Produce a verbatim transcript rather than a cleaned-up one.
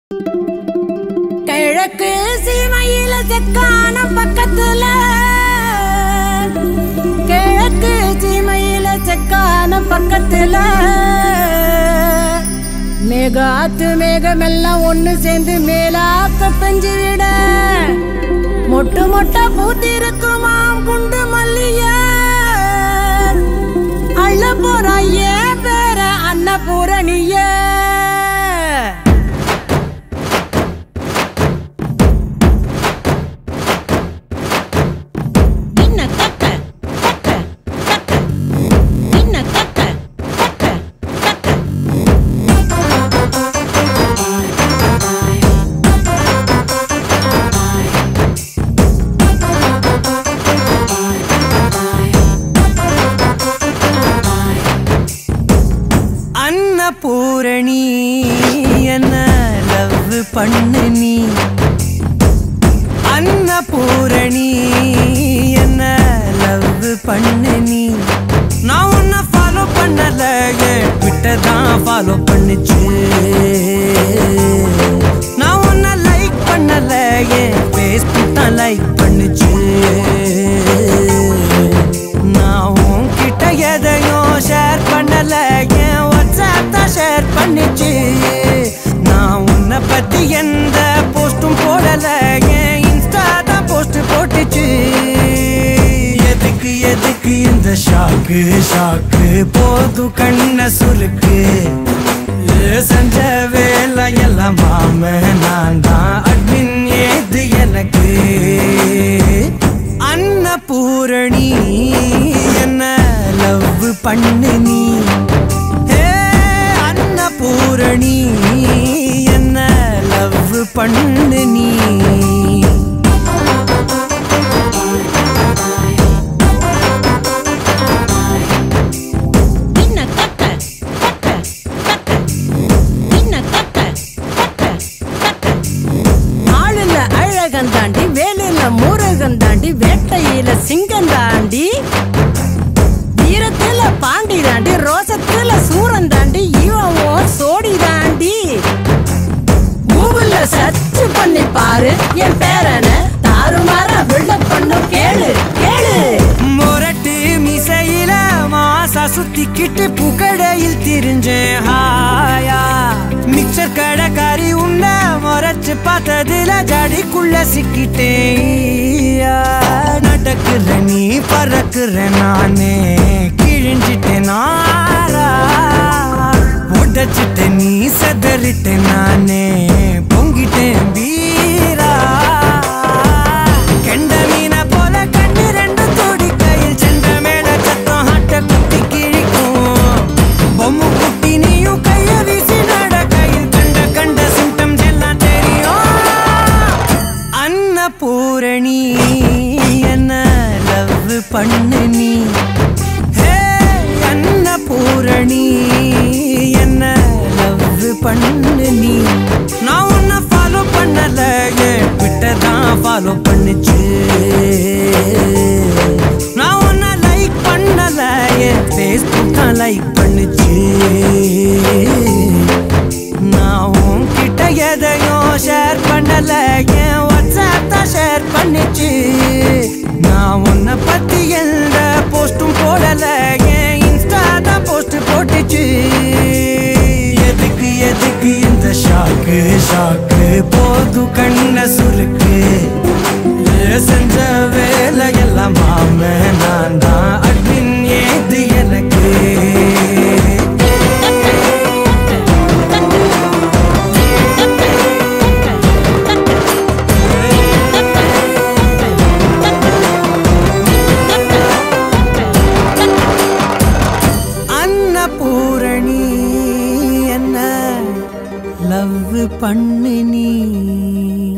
கிழக்கு சீமையில செக்கான பக்கத்துல கிழக்கு சீமையில செக்கான பக்கத்துல மேகாத்து மேகமெல்லாம் ஒண்ணு சேர்ந்து மேலாக்க பெஞ்சு விட மொட்டு மொட்டை பூத்திருக்குமாம் குண்டு மல்லிய அள்ள போறா ஏன் பேர அன்னபூரணிய பூரணி என்ன லவ் பண்ணு நீ அன்னபூரணி என்ன லவ் பண்ணு நீ நான் உன்னை ஃபாலோ பண்ணல ட்விட்டர் தான் ஃபாலோ பண்ணுச்சு நான் உன்னை லைக் பண்ணல ஃபேஸ்புக் தான் லைக் பண்ணுச்சு நான் உன்கிட்ட எதையும் ஷேர் பண்ணல ஷேர் பண்ணிச்சு நான் உன்னை பத்தி எந்த போஸ்டும் போடல என் இன்ஸ்டா தான் போஸ்ட் போட்டுச்சு எதுக்கு எதுக்கு இந்த ஷாக்கு ஷாக்கு போதும் கண்ண சுருக்கு செஞ்ச வேலை எல்லாம் மாம நான் தான் அட்மின் ஏது எனக்கு அன்னபூரணி என்ன லவ் பண்ணு நீ பூரணி என்ன லவ் பண்ணு நீ ஆளுல அழகன் தாண்டி வேலையில முருகன் தாண்டி வேட்டையில சிங்கம் தாண்டி வீரத்துல பாண்டி தாண்டி ரோசத்துல சூரன் தாண்டி இவன் சோடி தாண்டி கூகுள்ல சர்ச் பண்ணி பாரு என் பேரன தாறுமாற பில்டப் பண்ணு கேளு கேளு மொரட்டு மிசையில மாசா சுத்திக்கிட்டு புகடையில் திரிஞ்சேன் ஹாயா மிக்சர் கடைக்காரி உன்ன மொரச்சு பார்த்ததுல ஜடிக்குள்ள சிக்கிட்டேன் நடக்குற நீ பறக்குற நானே கிழிஞ்சிட்டேன் நாரா உடச்சிட்ட நீ சதறிட்ட நானே பொங்கிட்டேன் வீரா கெண்ட மீன போல கண்ணு ரெண்டு தோடி கையில் சென்ற மேல சத்தம் ஹட்ட குத்தி கிழிக்கும் பொம்மு குட்டி நீயும் கைய வீசி நட கையில் கண்ட கண்ட சிம்டம்ஸ் எல்லாம் தெரியும் அன்னபூரணி என்ன லவ் பண்ணு நீ அன்னபூரணி என்ன லவ் பண்ணு நீ நான் உன்னை ஃபாலோ பண்ணல ட்விட்டர் தான் ஃபாலோ பண்ணுச்சு நான் உன்னை லைக் பண்ணல ஃபேஸ்புக் தான் லைக் பண்ணுச்சு நான் உன்கிட்ட எதையும் ஷேர் பண்ணல என் வாட்ஸ்அப் தான் ஷேர் பண்ணிச்சு நான் உன்னை பத்தி எந்த போஸ்டும் போடல என் இன்ஸ்டா தான் போஸ்ட் போட்டுச்சு எதுக்கு எதுக்கு இந்த ஷாக்கு ஷாக்கு போதும் கண்ண சுருக்கு செஞ்ச வேலை எல்லாம் மாம நான் தான் அட்மின் ஏது எனக்கு அன்னபூரணி என்ன லவ் பண்ணு நீ